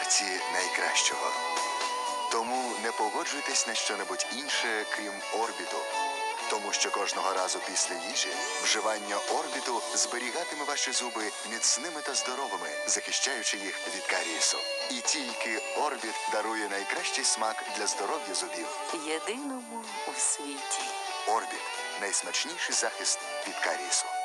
серці найкращого. Тому не погоджуйтесь на що-небудь інше, крім Орбіту. Тому що кожного разу після їжі вживання Орбіту зберігатиме ваші зуби міцними та здоровими, захищаючи їх від карієсу. І тільки Орбіт дарує найкращий смак для здоров'я зубів. Єдиному у світі. Орбіт – найсмачніший захист від карієсу.